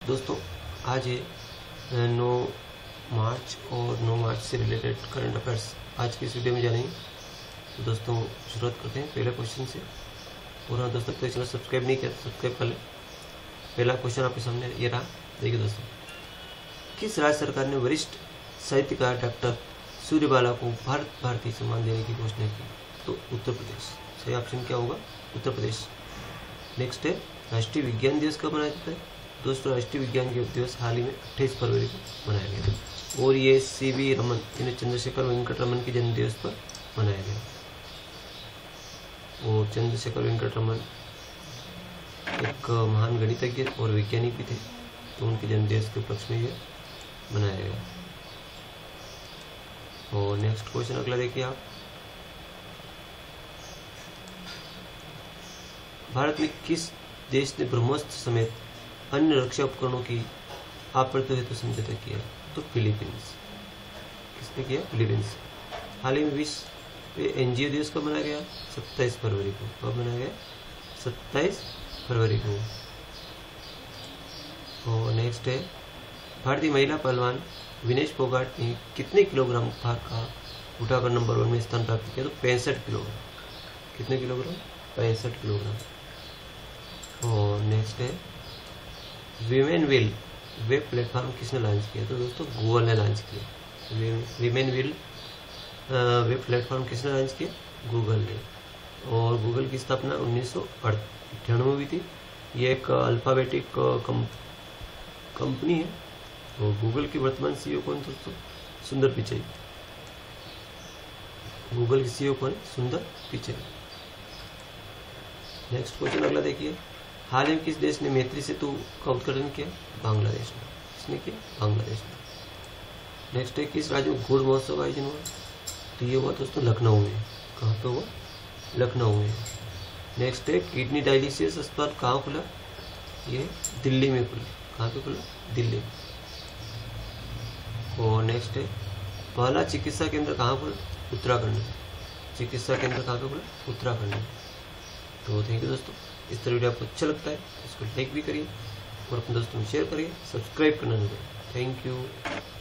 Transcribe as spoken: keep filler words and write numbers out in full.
दोस्तों आज है नौ मार्च और नौ मार्च से रिलेटेड करंट अफेयर्स आज की इस वीडियो में जानेंगे। तो दोस्तों शुरुआत करते हैं पहले क्वेश्चन से। और हाँ दोस्तों, तो चैनल सब्सक्राइब नहीं किया तो सब्सक्राइब कर लें। पहला क्वेश्चन आपके सामने ये रहा, देखिए दोस्तों, किस राज्य सरकार ने वरिष्ठ साहित्यकार डॉक्टर सूर्यबाला को भारत भारती सम्मान देने की घोषणा की? तो उत्तर प्रदेश। सही ऑप्शन क्या होगा? उत्तर प्रदेश। नेक्स्ट है, राष्ट्रीय विज्ञान दिवस कब मनाया जाता है? दोस्तों राष्ट्रीय विज्ञान दिवस हाल ही में अट्ठाईस फरवरी को मनाया गया और ये सी वी रमन यानी चंद्रशेखर वेंकट रमन के जन्म दिवस पर मनाया गया। और चंद्रशेखर वेंकट रमन एक महान गणितज्ञ और वैज्ञानिक भी थे, तो उनके जन्म दिवस के उपलक्ष्य में ये मनाया गया। और नेक्स्ट क्वेश्चन अगला देखिए आप, भारत में किस देश ने ब्रह्मोस्त्र समेत अन्य रक्षा उपकरणों की आपूर्ति हेतु समझौता किया? तो फिलीपींस। किसने किया? फिलीपींस। हाल ही में विश्व एनजीओ दिवस कब मनाया गया? सत्ताईस फरवरी को। कब मनाया गया? सत्ताईस फरवरी को। और नेक्स्ट है, भारतीय महिला पहलवान विनेश फोगाट ने कितने किलोग्राम भार का उठाकर नंबर वन में स्थान प्राप्त किया? तो पैंसठ किलोग्राम। कितने किलोग्राम? पैंसठ किलोग्राम। और नेक्स्ट है, वीमेन विल वेब प्लेटफॉर्म किसने लॉन्च किया? तो दोस्तों गूगल ने लॉन्च किया। वीमेन विल वेब प्लेटफॉर्म किसने लॉन्च किया? गूगल ने। और गूगल की स्थापना उन्नीस सौ अट्ठानवे में हुई थी। ये एक अल्फाबेटिक कंपनी है। और गूगल की वर्तमान सीईओ कौन? दोस्तों सुंदर पिचाई। गूगल की सीईओ कौन? सुंदर पिचाई। नेक्स्ट क्वेश्चन अगला देखिए, हाल ही में किस देश ने मैत्री सेतु का उद्घाटन किया? बांग्लादेश ने। किसने किया? बांग्लादेश ने। नेक्स्ट है, किस राज्य में गुड़ महोत्सव का आयोजन हुआ? तो ये हुआ दोस्तों लखनऊ में। कहाँ पे हुआ? लखनऊ में। नेक्स्ट है, किडनी डायलिसिस अस्पताल कहाँ खुला? ये दिल्ली में खुला। कहाँ पे खुला? दिल्ली में। और नेक्स्ट है, पहला चिकित्सा केंद्र कहाँ खुला? उत्तराखंड में। चिकित्सा केंद्र कहाँ पे खुला? उत्तराखंड में। तो थैंक यू दोस्तों। इस तरह वीडियो आपको अच्छा लगता है इसको लाइक भी करिए और अपने दोस्तों में शेयर करिए, सब्सक्राइब करना नहीं भूलिए। Thank you.